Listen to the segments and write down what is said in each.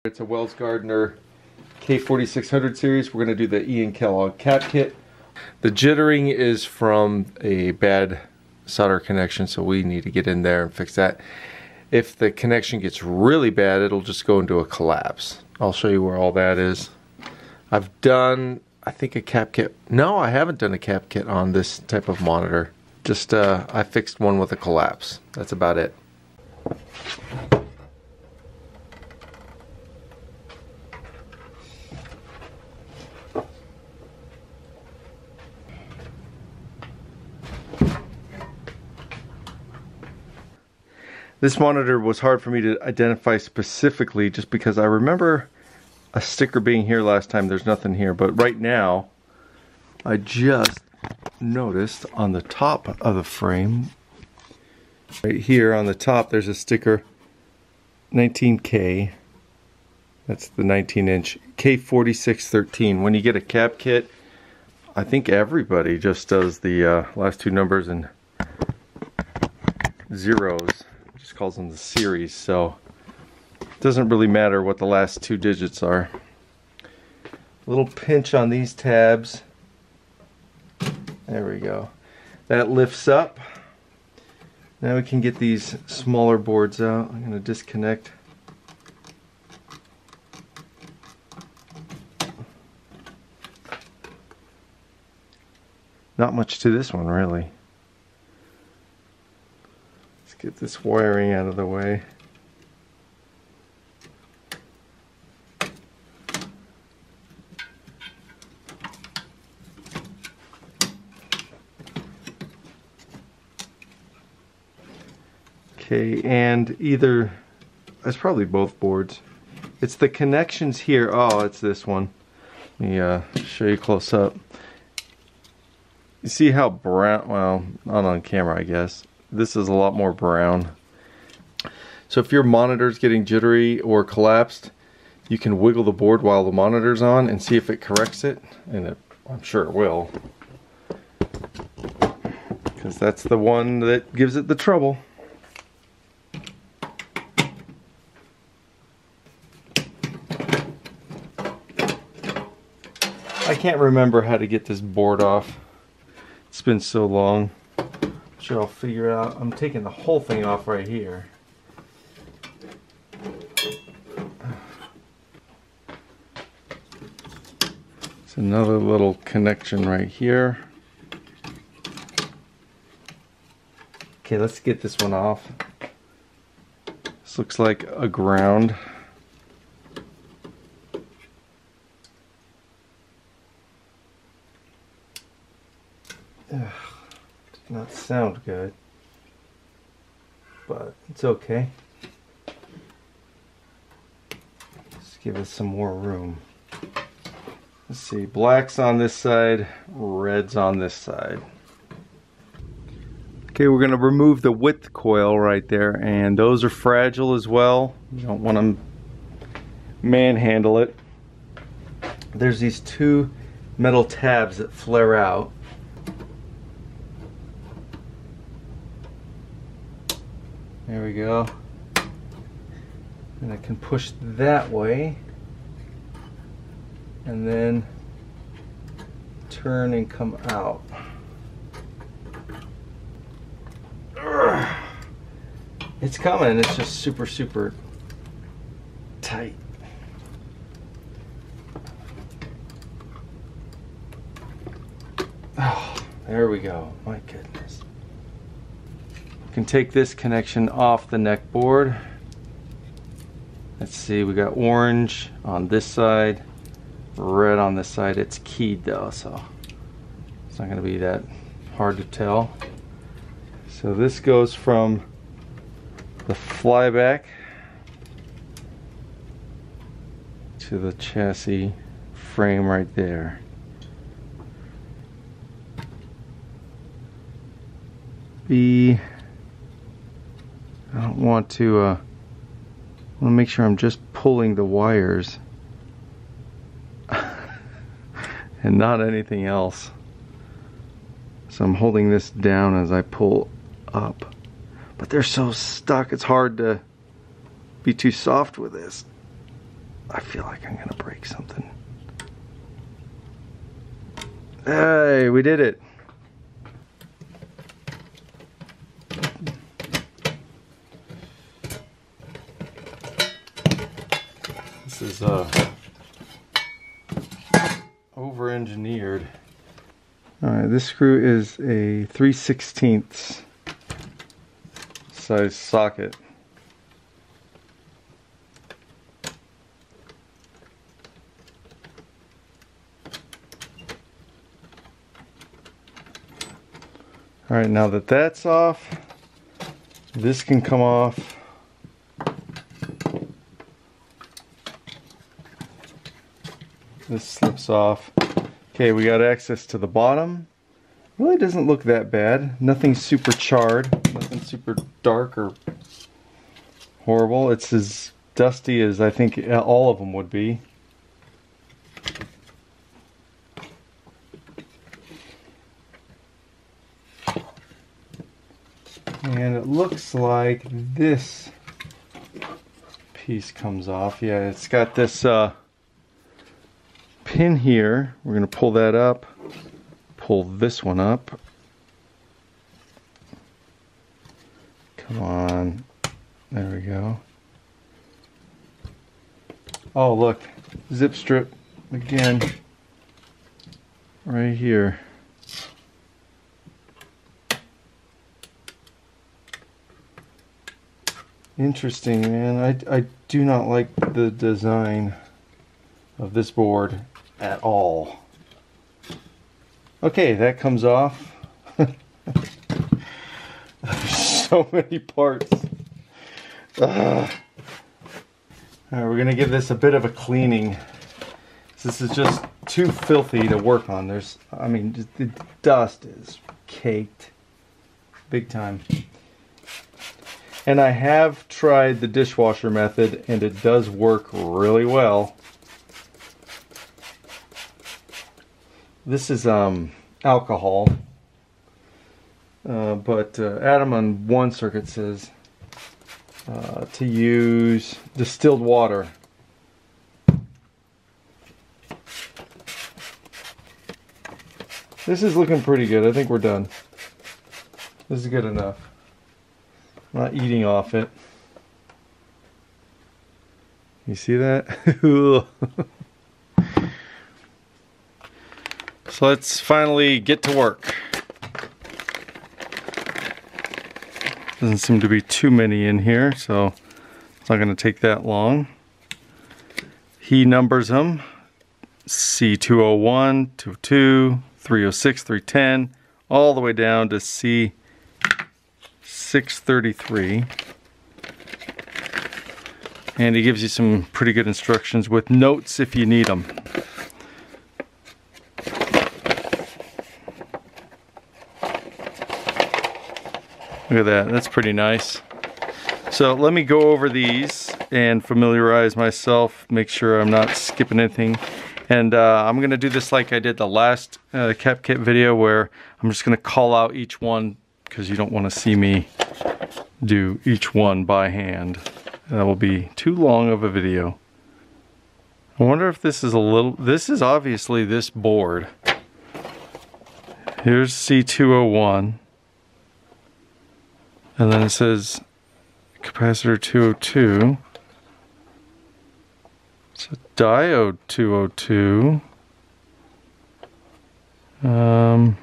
It's a Wells Gardner K4600 series. We're going to do the Ian Kellogg cap kit. The jittering is from a bad solder connection, so we need to get in there and fix that. If the connection gets really bad, it'll just go into a collapse. I'll show you where all that is. I've done, I think, a cap kit. No, I haven't done a cap kit on this type of monitor. Just I fixed one with a collapse. That's about it. This monitor was hard for me to identify specifically just because I remember a sticker being here last time. There's nothing here, but right now I just noticed on the top of the frame, right here on the top, there's a sticker 19K. That's the 19-inch K4613. When you get a cap kit, I think everybody just does the last two numbers and zeros. Just calls them the series, so it doesn't really matter what the last two digits are. A little pinch on these tabs. There we go. That lifts up. Now we can get these smaller boards out. I'm going to disconnect. Not much to this one, really. Get this wiring out of the way. Okay, and either, it's probably both boards. It's the connections here. Oh, it's this one. Let me show you close up. You see how brown, well, not on camera, I guess. This is a lot more brown. So if your monitor's getting jittery or collapsed, you can wiggle the board while the monitor's on and see if it corrects it, and I'm sure it will, because that's the one that gives it the trouble. I can't remember how to get this board off. It's been so long. Sure, I'll figure out. I'm taking the whole thing off right here. It's another little connection right here. Okay, let's get this one off. This looks like a ground. Ugh. Not sound good, but it's okay. Let's give it some more room. Let's see, black's on this side, red's on this side. Okay, we're going to remove the width coil right there, and those are fragile as well. You don't want to manhandle it. There's these two metal tabs that flare out. There we go. And I can push that way and then turn and come out. Urgh. It's coming, it's just super tight. Oh, there we go. My goodness. Can take this connection off the neck board. Let's see, we got orange on this side, red on this side. It's keyed though, so it's not going to be that hard to tell. So this goes from the flyback to the chassis frame right there. I don't want to, I want to make sure I'm just pulling the wires and not anything else. So I'm holding this down as I pull up. But they're so stuck, it's hard to be too soft with this. I feel like I'm gonna break something. Hey, we did it. This is over-engineered. Alright, this screw is a 3/16 size socket. Alright, now that that's off, this can come off. This slips off. Okay, we got access to the bottom. Really doesn't look that bad. Nothing super charred, nothing super dark or horrible. It's as dusty as I think all of them would be. And it looks like this piece comes off. Yeah, it's got this pin here. We're going to pull that up, pull this one up. Come on. There we go. Oh, look. Zip strip again. Right here. Interesting, man. I do not like the design of this board at all. Okay, that comes off. So many parts. Alright, we're gonna give this a bit of a cleaning. This is just too filthy to work on. I mean, just, the dust is caked big time. And I have tried the dishwasher method, and it does work really well. This is alcohol, but Adam on one circuit says to use distilled water. This is looking pretty good. I think we're done. This is good enough. I'm not eating off it. You see that? So let's finally get to work. Doesn't seem to be too many in here, so it's not going to take that long. He numbers them C201, 202, 306, 310, all the way down to C633. And he gives you some pretty good instructions with notes if you need them. Look at that, that's pretty nice. So let me go over these and familiarize myself, make sure I'm not skipping anything. And I'm going to do this like I did the last cap kit video, where I'm just going to call out each one because you don't want to see me do each one by hand. That will be too long of a video. I wonder if this is this is obviously this board. Here's C201. And then it says capacitor 202. It's a diode 202. I'll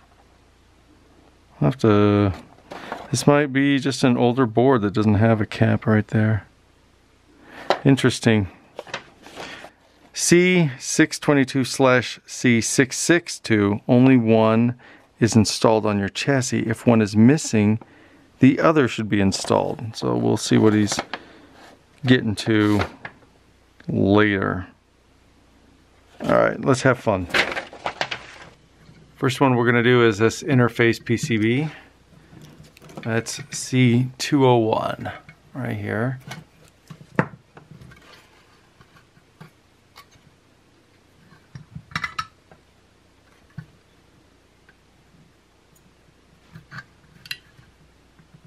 have to... This might be just an older board that doesn't have a cap right there. Interesting. C622/C662, only one is installed on your chassis. If one is missing, the other should be installed. So we'll see what he's getting to later. Alright, let's have fun. First one we're going to do is this interface PCB. That's C201 right here.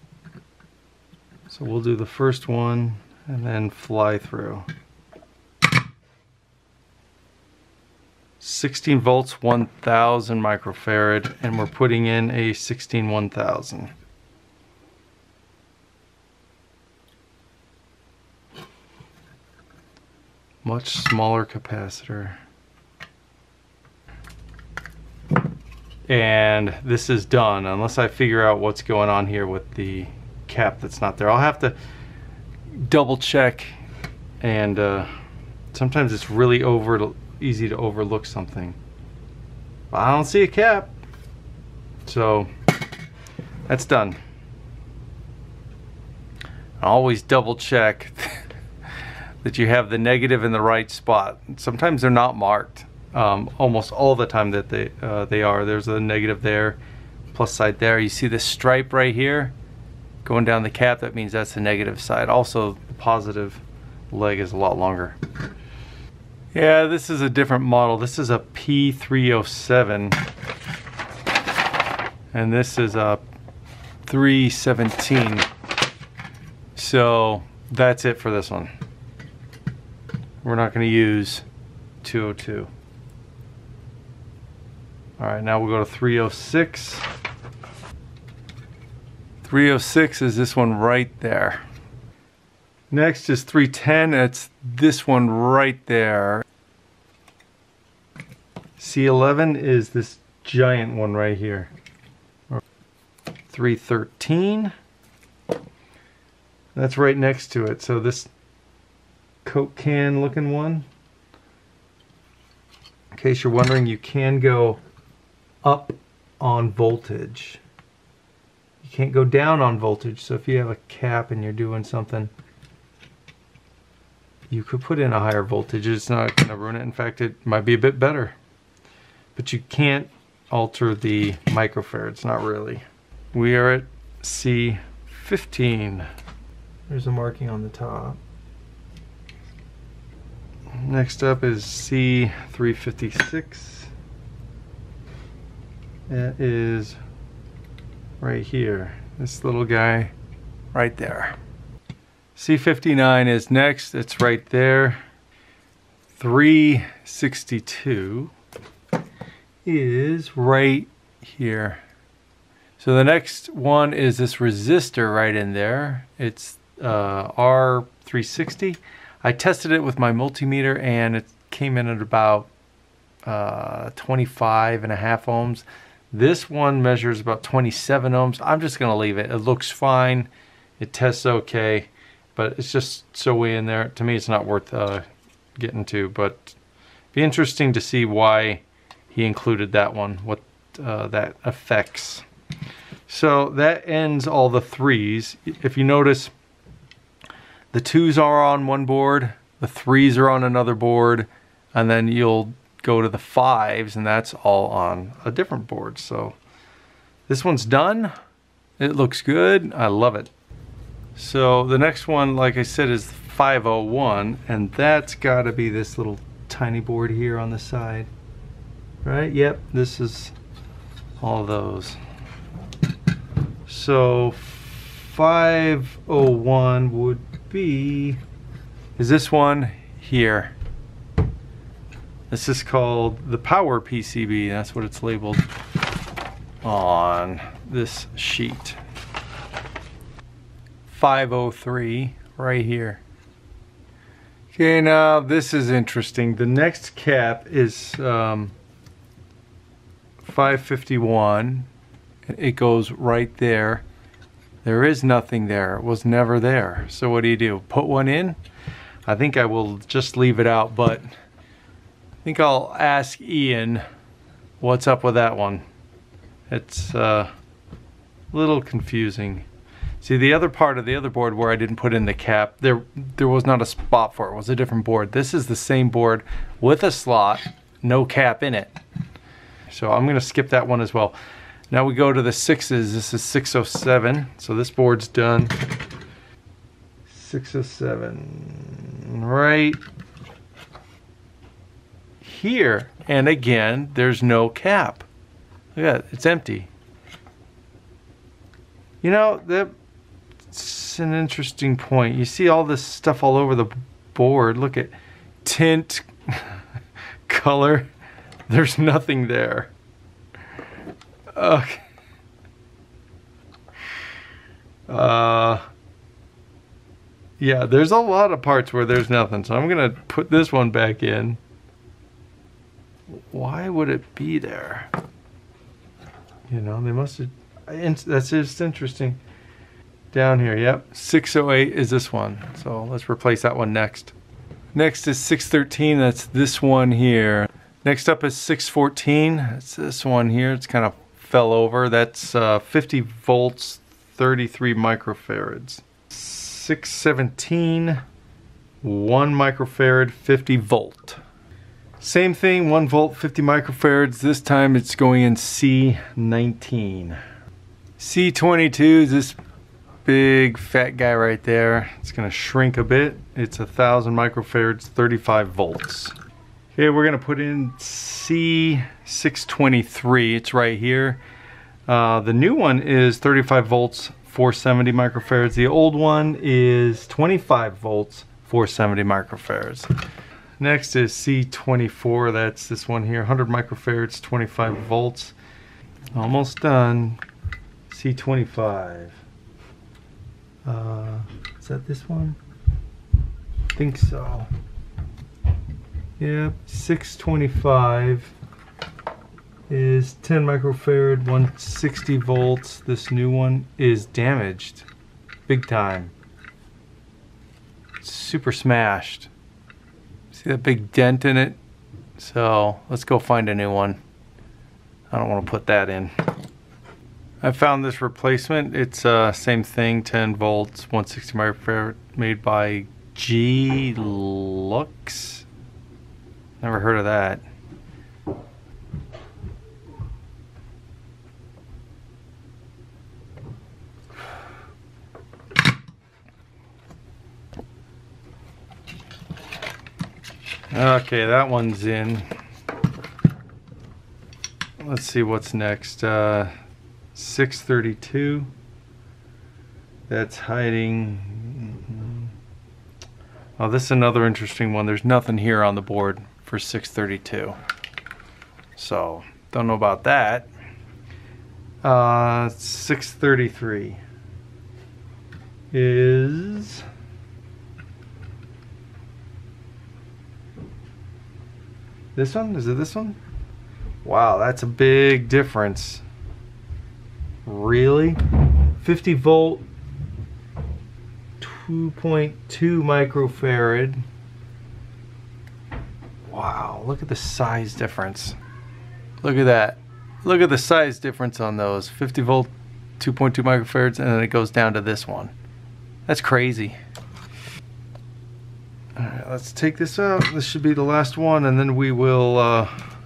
So we'll do the first one and then fly through. 16 volts, 1000 microfarad, and we're putting in a 16 1000. Much smaller capacitor. And this is done, unless I figure out what's going on here with the cap that's not there. I'll have to double check, and sometimes it's really easy to overlook something. I don't see a cap, so that's done. I always double check that you have the negative in the right spot. Sometimes they're not marked. Almost all the time that they are. There's a negative there, plus side there. You see this stripe right here going down the cap, that means that's the negative side. Also, the positive leg is a lot longer. Yeah, this is a different model. This is a P307, and this is a 317. So that's it for this one. We're not going to use 202. All right, now we'll go to 306. 306 is this one right there. Next is 310. It's this one right there. C11 is this giant one right here. 313. That's right next to it. So this Coke can looking one. In case you're wondering, you can go up on voltage. You can't go down on voltage. So if you have a cap and you're doing something, you could put in a higher voltage. It's not going to ruin it. In fact, it might be a bit better. But you can't alter the microfarads, not really. We are at C15. There's a marking on the top. Next up is C356. That is right here. This little guy right there. C59 is next. It's right there. 362 is right here. So the next one is this resistor right in there. It's R360. I tested it with my multimeter and it came in at about 25.5 ohms. This one measures about 27 ohms. I'm just going to leave it. It looks fine. It tests okay, but it's just so way in there. To me, it's not worth getting to, but it'd be interesting to see why he included that one, what that affects. So that ends all the threes. If you notice, the twos are on one board, the threes are on another board, and then you'll go to the fives, and that's all on a different board. So this one's done. It looks good. I love it. So the next one, like I said, is 501, and that's got to be this little tiny board here on the side. Right? Yep, this is all those. So 501 would be, is this one here. This is called the power PCB. That's what it's labeled on this sheet. 503 right here. Okay, now this is interesting. The next cap is 551. It goes right there. There is nothing there. It was never there. So what do? Put one in? I think I will just leave it out, but I think I'll ask Ian what's up with that one. It's a little confusing. See, the other part of the other board where I didn't put in the cap, there was not a spot for it. It was a different board. This is the same board with a slot, no cap in it. So I'm going to skip that one as well. Now we go to the sixes. This is 607. So this board's done. 607 right here. And again, there's no cap. Look at that, it's empty. You know, that's an interesting point. You see all this stuff all over the board. Look at tint, color. There's nothing there. Okay. Yeah, there's a lot of parts where there's nothing, so I'm gonna put this one back in. Why would it be there? You know, they must have, that's just interesting. Down here, yep, 608 is this one, so let's replace that one next. Next is 613, that's this one here. Next up is 614, it's this one here, it's kind of fell over. That's 50 volts, 33 microfarads. 617, 1 microfarad, 50 volt. Same thing, 1 volt, 50 microfarads. This time it's going in C19. C22 is this big fat guy right there. It's gonna shrink a bit. It's 1,000 microfarads, 35 volts. Okay, we're gonna put in C623. It's right here. The new one is 35 volts, 470 microfarads. The old one is 25 volts, 470 microfarads. Next is C24. That's this one here, 100 microfarads, 25 volts. Almost done. C25. Is that this one? I think so. Yep, 625 is 10 microfarad, 160 volts. This new one is damaged. Big time. Super smashed. See that big dent in it? So let's go find a new one. I don't want to put that in. I found this replacement. It's same thing, 10 volts, 160 microfarad, made by G-Lux. Never heard of that. Okay, that one's in. Let's see what's next. 632. That's hiding. Oh, this is another interesting one. There's nothing here on the board for 632. So, don't know about that. 633 is this one? Is it this one? Wow, that's a big difference. Really? 50 volt, 2.2 microfarad. Wow, look at the size difference. Look at that. Look at the size difference on those. 50 volt, 2.2 microfarads, and then it goes down to this one. That's crazy. Alright, let's take this out. This should be the last one, and then we will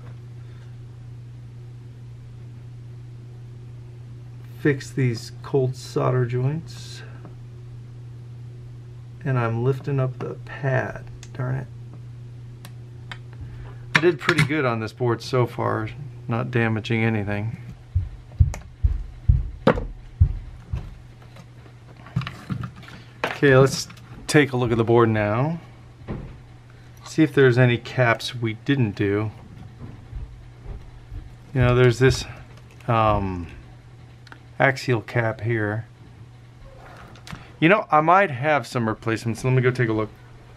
fix these cold solder joints. And I'm lifting up the pad. Darn it. I did pretty good on this board so far, not damaging anything. Okay, let's take a look at the board now. See if there's any caps we didn't do. You know, there's this axial cap here. You know, I might have some replacements. Let me go take a look.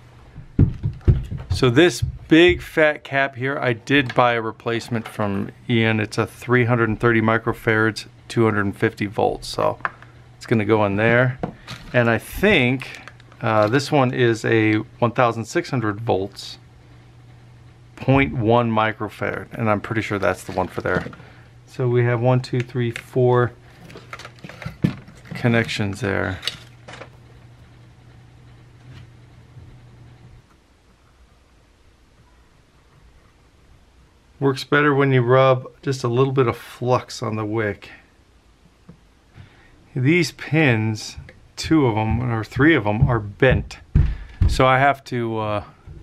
So this big fat cap here, I did buy a replacement from Ian. It's a 330 microfarads, 250 volts. So it's gonna go in there. And I think this one is a 1600 volts, 0.1 microfarad. And I'm pretty sure that's the one for there. So we have 1, 2, 3, 4 connections there. Works better when you rub just a little bit of flux on the wick. These pins, 2 of them or 3 of them, are bent, so I have to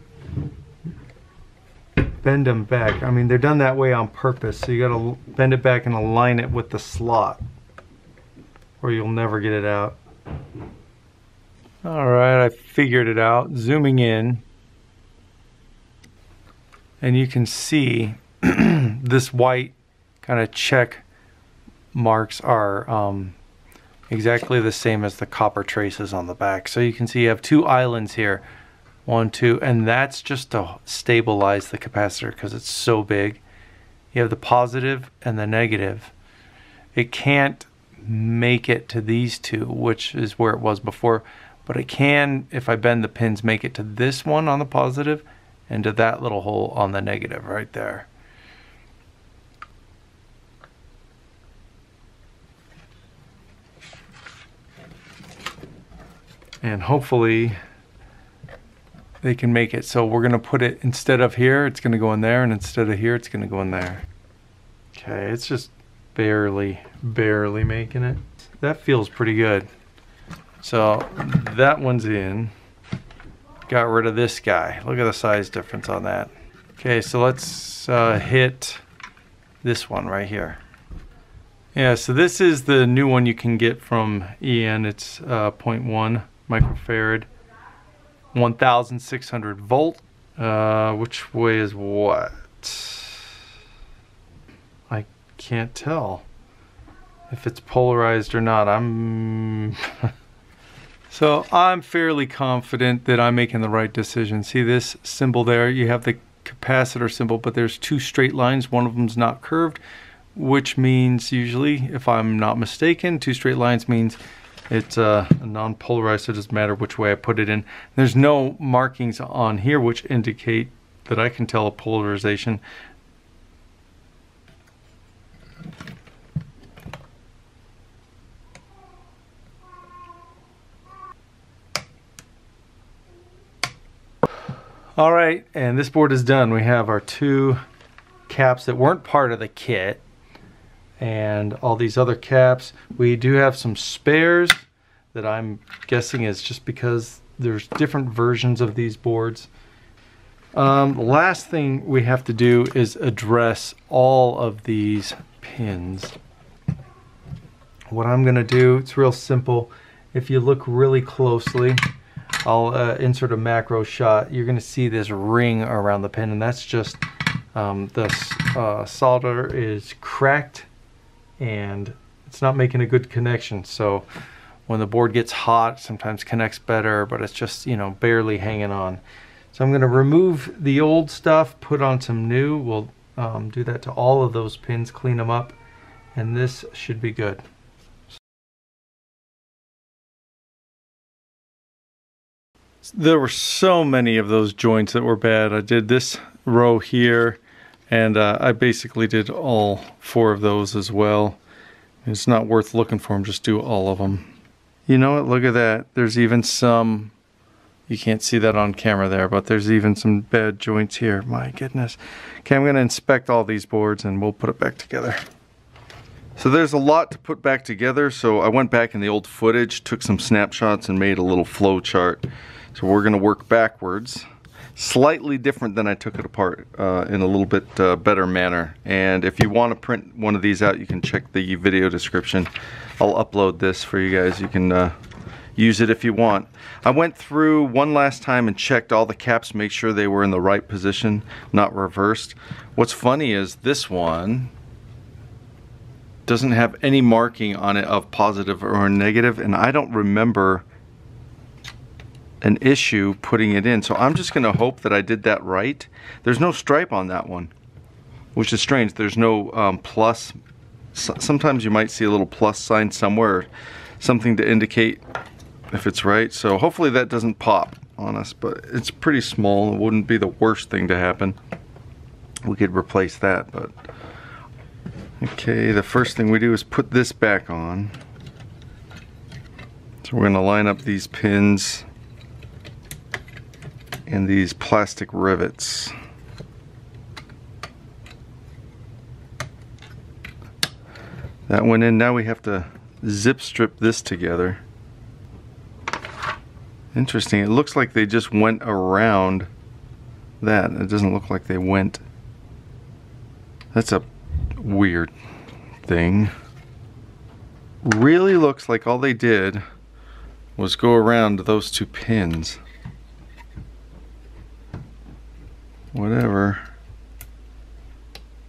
bend them back. I mean, they're done that way on purpose, so you gotta bend it back and align it with the slot, or you'll never get it out. Alright, I figured it out. Zooming in, and you can see this white kind of check marks are exactly the same as the copper traces on the back. So you can see you have two islands here, 1, 2, and that's just to stabilize the capacitor because it's so big. You have the positive and the negative. It can't make it to these two, which is where it was before, but it can, if I bend the pins, make it to this one on the positive and to that little hole on the negative right there. And hopefully they can make it. So we're gonna put it, instead of here, it's gonna go in there, and instead of here, it's gonna go in there. Okay, it's just barely making it. That feels pretty good. So that one's in. Got rid of this guy. Look at the size difference on that. Okay, so let's hit this one right here. Yeah, so this is the new one you can get from EN. It's 0.1 microfarad, 1600 volt. Which way is what? I can't tell if it's polarized or not. So I'm fairly confident that I'm making the right decision. See this symbol there? You have the capacitor symbol, but there's two straight lines. One of them's not curved, which means usually, if I'm not mistaken, two straight lines means it's a non-polarized, so it doesn't matter which way I put it in. There's no markings on here which indicate that I can tell a polarization. All right, and this board is done. We have our two caps that weren't part of the kit and all these other caps. We do have some spares that I'm guessing is just because there's different versions of these boards. The last thing we have to do is address all of these pins. What I'm gonna do, it's real simple. If you look really closely, I'll insert a macro shot. You're gonna see this ring around the pin, and that's just the solder is cracked and it's not making a good connection. So when the board gets hot, sometimes connects better, but it's just, you know, barely hanging on. So I'm gonna remove the old stuff, put on some new. We'll do that to all of those pins, clean them up, and this should be good. There were so many of those joints that were bad. I did this row here, and I basically did all 4 of those as well. It's not worth looking for them, just do all of them. You know what, look at that. There's even some, you can't see that on camera there, but there's even some bad joints here. My goodness. Okay, I'm gonna inspect all these boards and we'll put it back together. So there's a lot to put back together, so I went back in the old footage, took some snapshots and made a little flow chart. So we're gonna work backwards, slightly different than I took it apart, in a little bit better manner. And if you want to print one of these out, you can check the video description. I'll upload this for you guys. You can use it if you want. I went through one last time and checked all the caps, make sure they were in the right position, not reversed. What's funny is this one doesn't have any marking on it of positive or negative, and I don't remember an issue putting it in, so I'm just gonna hope that I did that right. There's no stripe on that one, which is strange. There's no plus. Sometimes you might see a little plus sign somewhere, something to indicate if it's right. So hopefully that doesn't pop on us, but it's pretty small. It wouldn't be the worst thing to happen. We could replace that, but okay, the first thing we do is put this back on. So we're gonna line up these pins and these plastic rivets. That went in. Now we have to zip strip this together. Interesting. It looks like they just went around that. It doesn't look like they went. That's a weird thing. Really looks like all they did was go around those 2 pins. Whatever.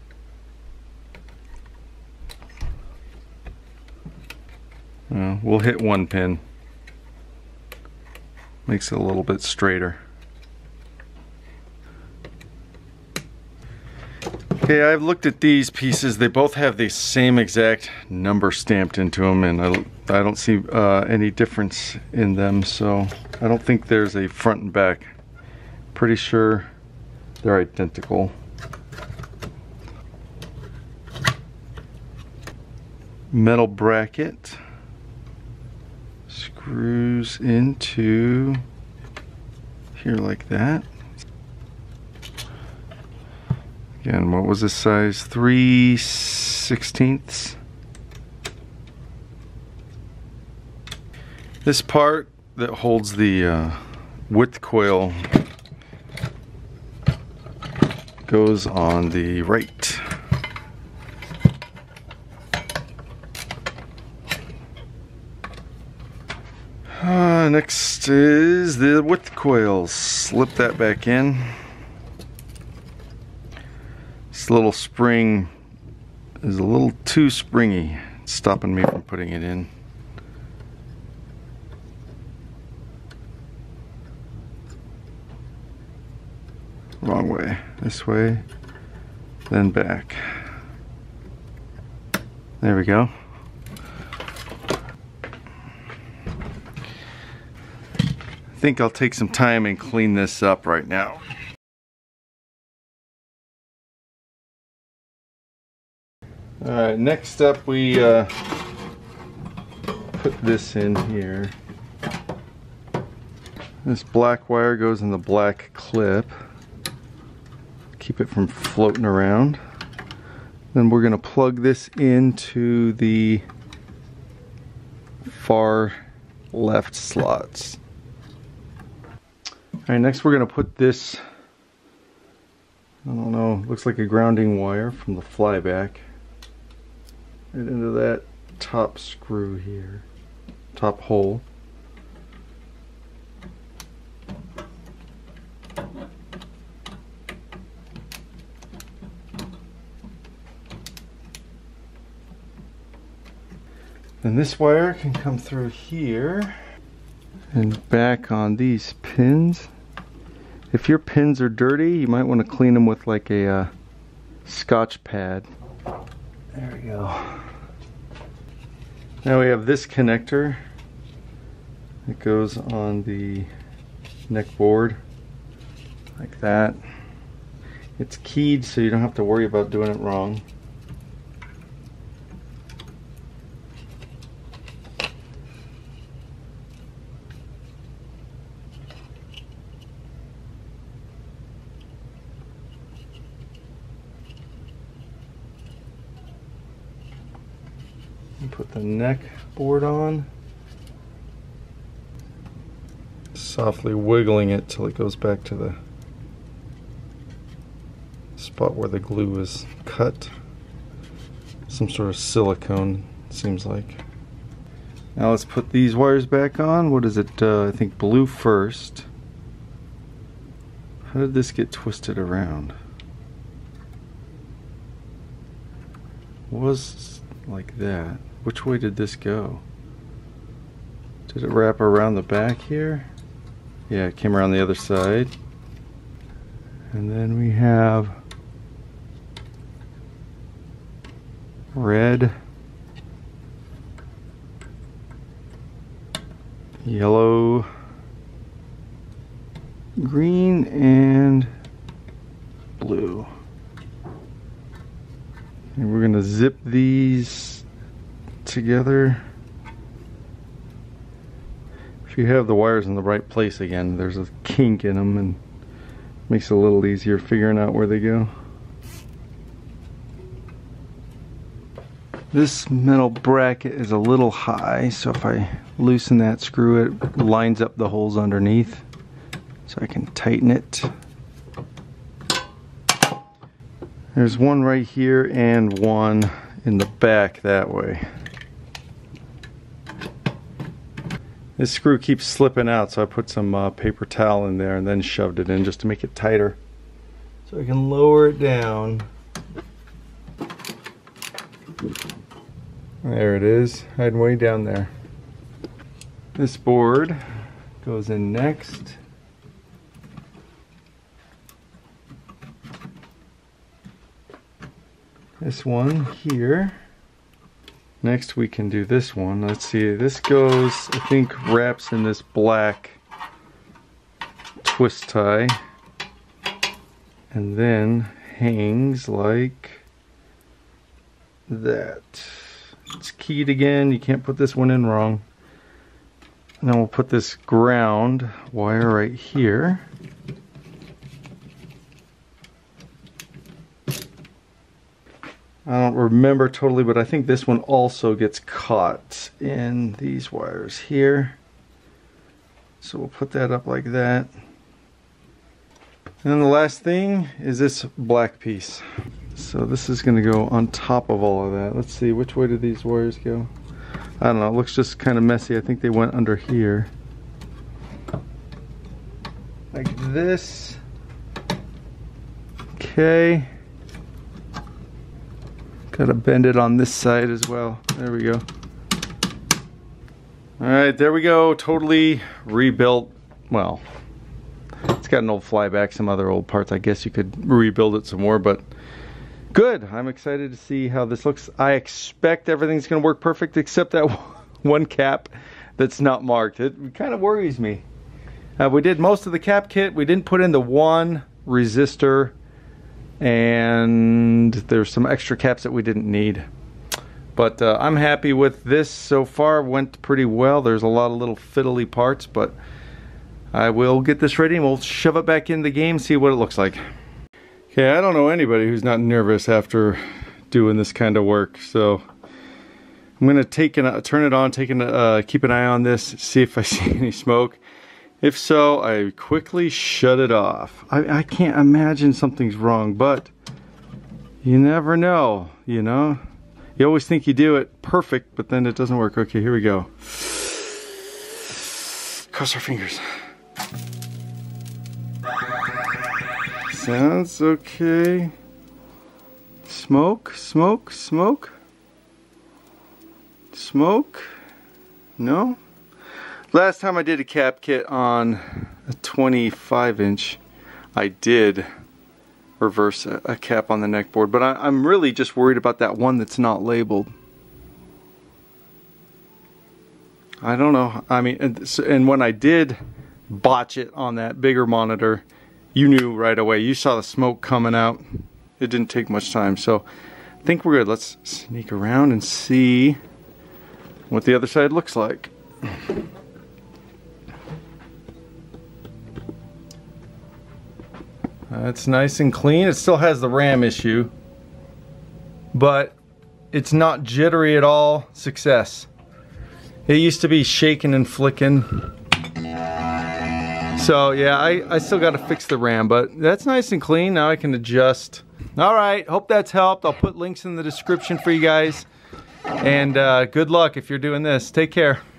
We'll hit one pin. Makes it a little bit straighter. Okay, I've looked at these pieces. They both have the same exact number stamped into them, and I don't see any difference in them, so I don't think there's a front and back. Pretty sure they're identical. Metal bracket screws into here like that. Again, what was this size? 3/16. This part that holds the width coil goes on the right. Next is the width coils. Slip that back in. This little spring is a little too springy. It's stopping me from putting it in. Wrong way. This way, then back. There we go. I think I'll take some time and clean this up right now. Alright, next up we put this in here. This black wire goes in the black clip. Keep it from floating around. Then we're going to plug this into the far left slots. Alright, next we're going to put this, I don't know, looks like a grounding wire from the flyback right into that top screw here, top hole. Then this wire can come through here and back on these pins. If your pins are dirty, you might want to clean them with like a Scotch pad. There we go. Now we have this connector. It goes on the neck board like that. It's keyed so you don't have to worry about doing it wrong. Put the neck board on, softly wiggling it till it goes back to the spot where the glue is cut. Some sort of silicone, seems like. Now let's put these wires back on. What is it? I think blue first. How did this get twisted around? Was like that. Which way did this go? Did it wrap around the back here? Yeah, it came around the other side. And then we have red, yellow, green, and blue. And we're gonna zip these together. If you have the wires in the right place again, there's a kink in them and makes it a little easier figuring out where they go. This metal bracket is a little high, so if I loosen that screw, it lines up the holes underneath, so I can tighten it. There's one right here and one in the back that way. This screw keeps slipping out, so I put some paper towel in there and then shoved it in just to make it tighter. So I can lower it down There it is, hiding way down there. This board goes in next. This one here. Next we can do this one. Let's see, this goes, I think, wraps in this black twist tie and then hangs like that. It's keyed again, you can't put this one in wrong. And then we'll put this ground wire right here. I don't remember totally, but I think this one also gets caught in these wires here. So we'll put that up like that. And then the last thing is this black piece. So this is going to go on top of all of that. Let's see, which way do these wires go? I don't know, it looks just kind of messy. I think they went under here. Like this. Okay. Gotta bend it on this side as well. There we go. Alright, there we go. Totally rebuilt. Well, it's got an old flyback, some other old parts. I guess you could rebuild it some more, but good. I'm excited to see how this looks. I expect everything's gonna work perfect except that one cap that's not marked. It kind of worries me. We did most of the cap kit. We didn't put in the one resistor, and there's some extra caps that we didn't need. But I'm happy with this so far. Went pretty well. There's a lot of little fiddly parts, but I will get this ready and we'll shove it back in the game, see what it looks like. Okay, I don't know anybody who's not nervous after doing this kind of work, so I'm gonna turn it on, keep an eye on this, see if I see any smoke. If so, I quickly shut it off. I can't imagine something's wrong, but you never know, you know? You always think you do it perfect, but then it doesn't work. Okay, here we go. Cross our fingers. Sounds okay. Smoke, smoke, smoke. Smoke? No? Last time I did a cap kit on a 25-inch, I did reverse a cap on the neck board, but I'm really just worried about that one that's not labeled. I don't know. I mean, and when I did botch it on that bigger monitor, you knew right away. You saw the smoke coming out. It didn't take much time, so I think we're good. Let's sneak around and see what the other side looks like. It's nice and clean. It still has the RAM issue, but it's not jittery at all. Success. It used to be shaking and flicking. So yeah, I still got to fix the RAM, but that's nice and clean. Now I can adjust. All right, hope that's helped. I'll put links in the description for you guys. And good luck if you're doing this. Take care.